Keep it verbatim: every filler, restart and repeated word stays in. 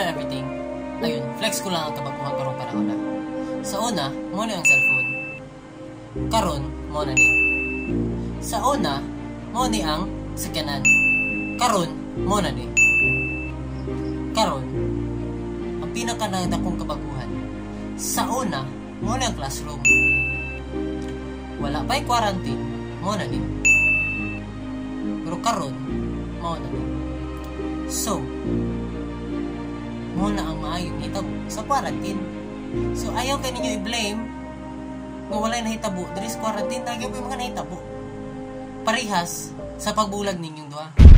and everything. Ayun, flex ko lang ang kabaguhan karong panahon na. Sa una, mo na ang cellphone. Karon, mo na ni. Sa una, mo ni ang sakyanan. Karon, mo na ni. Karon, ang pinakanadakong kabaguhan. Sa una, mo na ang classroom. Wala pa'y quarantine, mo na ni. Pero karon, mo na ni. So, mo na ang maayong hitabo sa quarantine. So, ayaw kayo ninyo i-blame kung wala'y nahitabo. There is quarantine, nagyo pa yung mga nahitabo. Parehas sa pagbulag ninyong duha.